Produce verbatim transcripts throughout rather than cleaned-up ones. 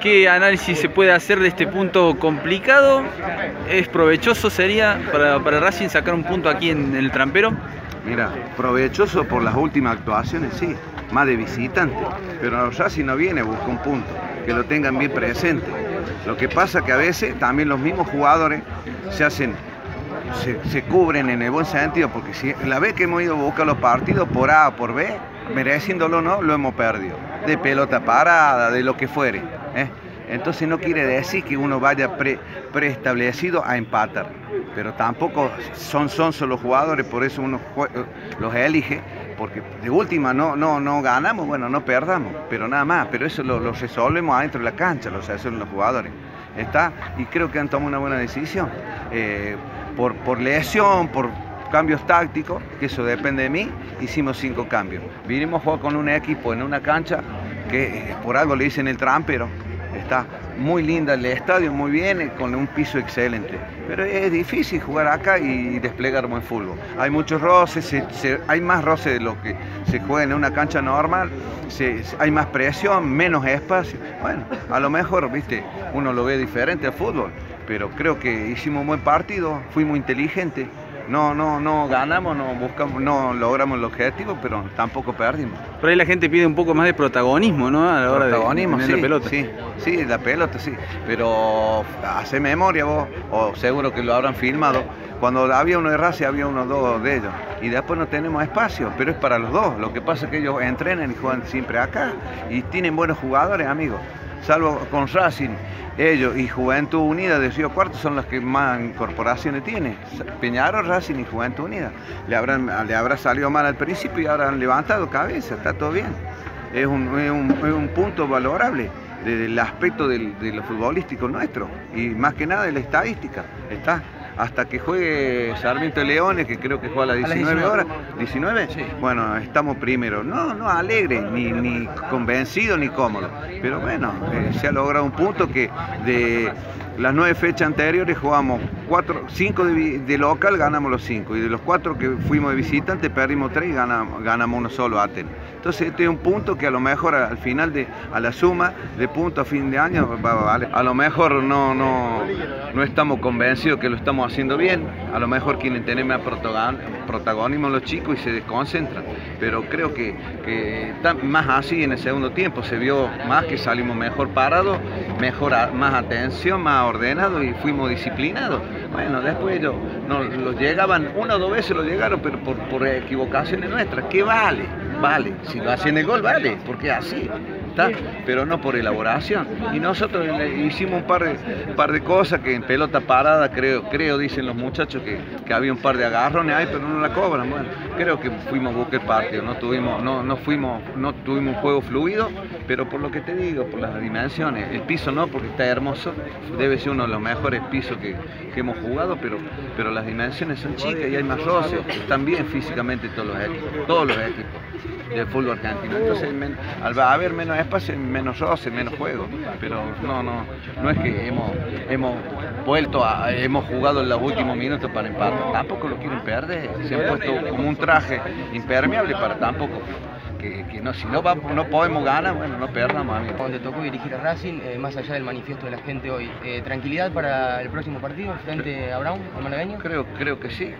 ¿Qué análisis se puede hacer de este punto complicado? ¿Es provechoso sería para, para Racing sacar un punto aquí en el Trampero? Mira, provechoso por las últimas actuaciones, sí, más de visitante, pero Racing no viene a buscar un punto, que lo tengan bien presente. Lo que pasa que a veces también los mismos jugadores se hacen, se, se cubren en el buen sentido, porque si la vez que hemos ido a buscar los partidos por A o por B, mereciéndolo o no, lo hemos perdido, de pelota parada, de lo que fuere, ¿eh? Entonces no quiere decir que uno vaya pre, preestablecido a empatar, pero tampoco son sonsos los jugadores, por eso uno los elige, porque de última no, no, no ganamos, bueno, no perdamos, pero nada más, pero eso lo, lo resolvemos adentro de la cancha, lo hacen los jugadores, ¿está? Y creo que han tomado una buena decisión, eh, por, por lesión, por cambios tácticos, que eso depende de mí, hicimos cinco cambios. Vinimos a jugar con un equipo en una cancha que por algo le dicen el Trampero. Está muy linda el estadio, muy bien, con un piso excelente. Pero es difícil jugar acá y desplegar buen fútbol. Hay muchos roces, se, se, hay más roces de lo que se juega en una cancha normal, se, hay más presión, menos espacio. Bueno, a lo mejor, viste, uno lo ve diferente al fútbol, pero creo que hicimos un buen partido, fuimos inteligentes. No, no, no ganamos, no buscamos, no logramos el objetivo, pero tampoco perdimos. Por ahí la gente pide un poco más de protagonismo, ¿no? A la hora protagonismo, de tener sí, la pelota. Sí, sí, la pelota, sí. Pero hace memoria vos, o seguro que lo habrán filmado. Cuando había uno de Racing, había uno dos de ellos. Y después no tenemos espacio, pero es para los dos. Lo que pasa es que ellos entrenan y juegan siempre acá. Y tienen buenos jugadores, amigos. Salvo con Racing, ellos y Juventud Unida de Río Cuarto son los que más incorporaciones tienen. Peñarol, Racing y Juventud Unida. Le, habrán, le habrá salido mal al principio y ahora han levantado cabeza, está todo bien. Es un, es un, es un punto valorable del aspecto del, de lo futbolístico nuestro y más que nada de la estadística. Está. Hasta que juegue Sarmiento de Leones, que creo que juega a las diecinueve horas. ¿diecinueve? Sí. Bueno, estamos primero. No, no alegre, ni, ni convencido, ni cómodo. Pero bueno, eh, se ha logrado un punto que de las nueve fechas anteriores jugamos cuatro, cinco de, de local, ganamos los cinco. Y de los cuatro que fuimos de visitante, perdimos tres y ganamos, ganamos uno solo, Aten. Entonces este es un punto que a lo mejor al final, de, a la suma de puntos a fin de año, va a valer. A lo mejor no, no, no estamos convencidos que lo estamos haciendo bien, a lo mejor quieren tener más protagonismo los chicos y se desconcentran, pero creo que, que está más así en el segundo tiempo, se vio más que salimos mejor parados, mejor, más atención, más ordenado y fuimos disciplinados. Bueno, después ellos no, los llegaban, una o dos veces lo llegaron, pero por, por equivocaciones nuestras, ¿qué vale? Vale, si lo hacen el gol vale, porque es así. ¿Está? Pero no por elaboración. Y nosotros hicimos un par de, un par de cosas que en pelota parada, creo, creo dicen los muchachos que, que había un par de agarrones ahí, pero no la cobran. Bueno, creo que fuimos a buscar el partido, no tuvimos, no, no fuimos, no tuvimos un juego fluido, pero por lo que te digo, por las dimensiones, el piso no, porque está hermoso, debe ser uno de los mejores pisos que, que hemos jugado, pero, pero las dimensiones son chicas y hay más roces, están bien físicamente todos los equipos, todos los equipos del fútbol argentino. Entonces, al haber menos espacio, menos roce, menos juego. Pero no, no, no es que hemos, hemos vuelto a, hemos jugado en los últimos minutos para empatar. Tampoco lo quieren perder. Se han puesto como un traje impermeable para tampoco. Que, que no, si no, vamos, no podemos ganar, bueno, no perdamos. Amigo. Cuando te tocó dirigir a Racing, eh, más allá del manifiesto de la gente hoy, eh, ¿tranquilidad para el próximo partido frente a Brown, el malagueño? Creo, creo que sí.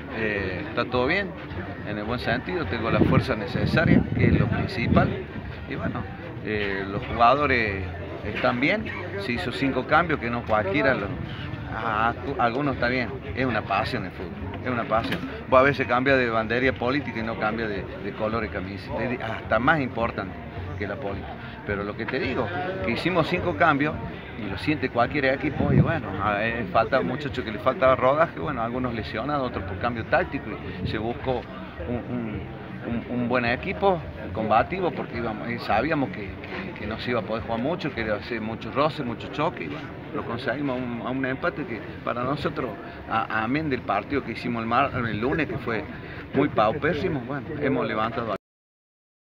Eh, está todo bien, en el buen sentido, tengo la fuerza necesaria, que es lo principal, y bueno, eh, los jugadores están bien, se hizo cinco cambios, que no cualquiera, los, a, a, algunos está bien, es una pasión el fútbol, es una pasión, vos a veces cambia de bandera política y no cambia de, de color y camisa, es hasta más importante que la política, pero lo que te digo, que hicimos cinco cambios, y lo siente cualquier equipo, y bueno, eh, falta un muchacho que le faltaba rodaje, bueno, algunos lesionados, otros por cambio táctico, y se buscó un, un, un, un buen equipo combativo, porque íbamos, sabíamos que, que, que no se iba a poder jugar mucho, que iba a hacer muchos roces, muchos choques, y bueno, lo conseguimos a un, a un empate que para nosotros, a, amén del partido que hicimos el, mar, el lunes, que fue muy paupérrimo, bueno, hemos levantado